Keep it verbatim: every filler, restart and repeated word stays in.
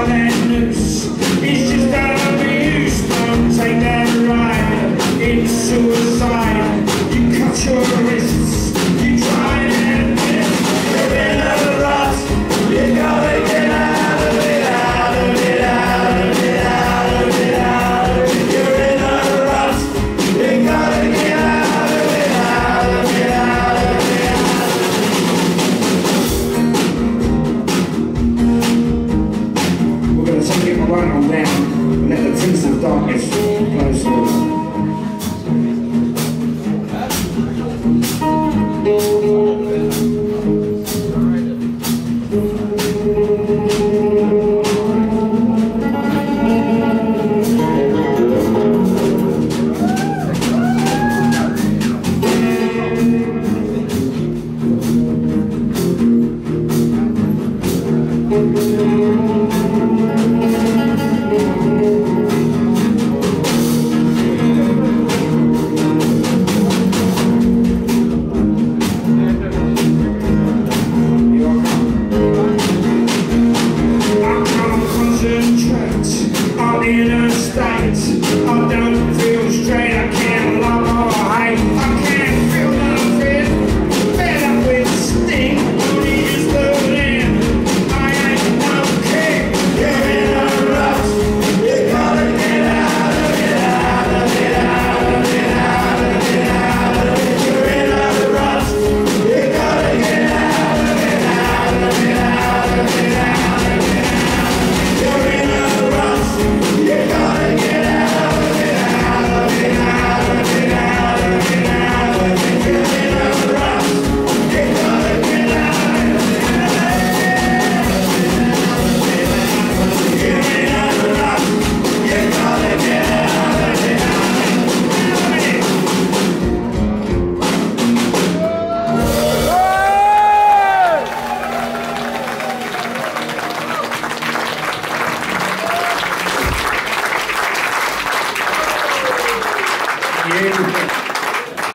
tie that noose. It's just overused. Don't take that ride. It's suicide. You cut your wrists. You try and miss. You're in a rut. You gotta get out of it, out of it, out of it, out of it, out of it. You're in a rut. You gotta get out of it, out of it, out of it, out of it. We're gonna take it right on down and let the tints of darkness close to us. Thank you.